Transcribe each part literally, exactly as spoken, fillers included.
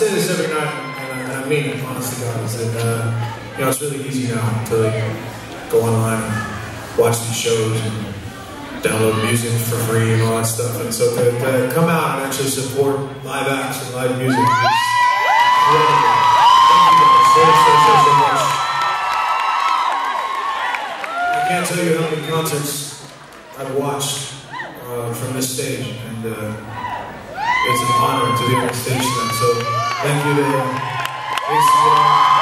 say this every night, and I, and I mean it, honest to God, is that, uh, you know, it's really easy now to like, go online and watch these shows and download music for free and all that stuff. And so to, to come out and actually support live acts and live music is incredible. Thank you guys so, so, so, so much. I can't tell you how many concerts I've watched uh, from this stage, and uh, it's an honor to be on the stage tonight. So thank you to A C L.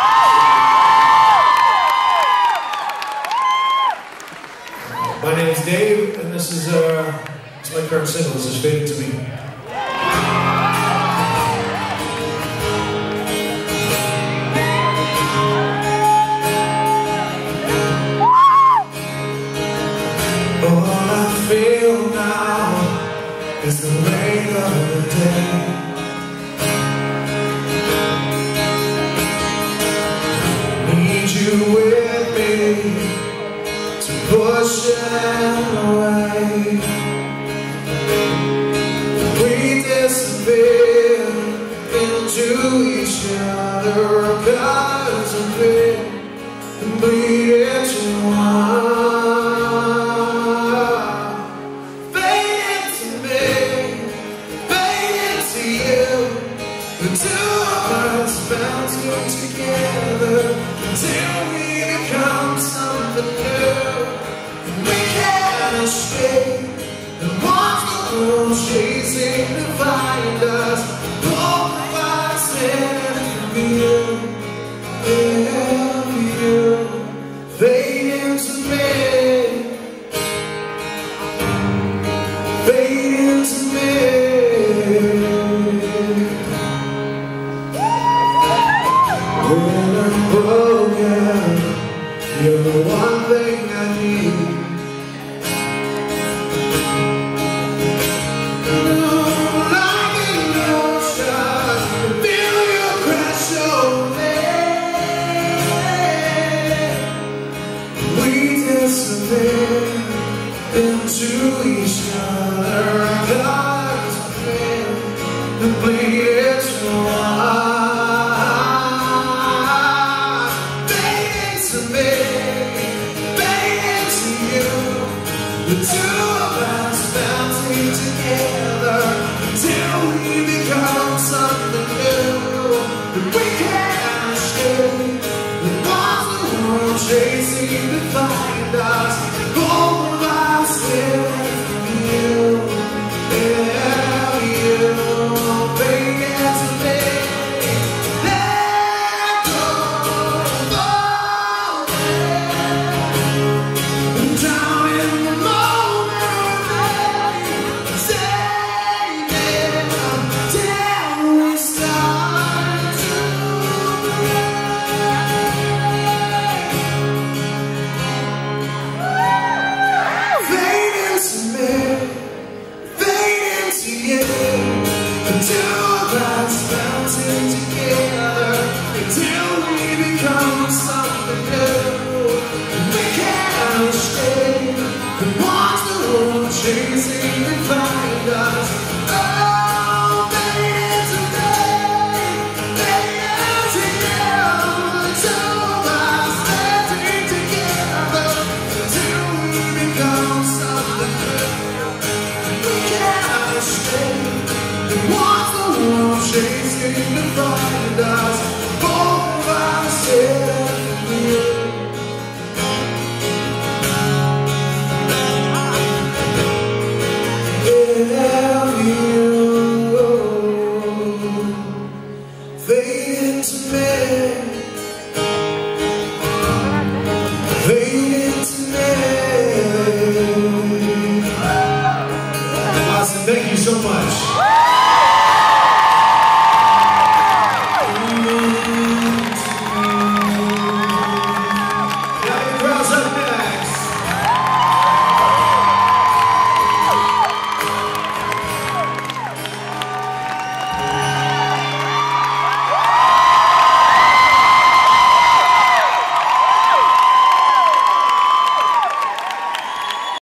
My name is Dave, and this is uh, it's my current single. This is Fading to Me. All I feel now is the weight of the day. Need you with me to push it away. We disappear into each other, our colors are big and bleed into one. Fade into me, fade into you. The two of us bound to go together until we become something new. We can't escape the ones the world chasing to find us. Both of us stand for you, yeah, you. Fade into me, fade into me. When I'm broken, you're the one thing I need. Like an ocean, feel you crash over me. We disappear into each other, our colors fade and bleed into one. The two of us bouncing together until we become something new that we can't escape. The ones the world chasing to find us. Both of us live for you, yeah, you. Fade into me. Let go of it. Down in the bouncing together until we become something new. We can't escape the ones the world chasing to find us. Oh, fade into me, fade into you. The two of us standing together until we become something new. We can't escape the ones the world chasing to find us. Both of us here for you. Yeah, you. Fade into me.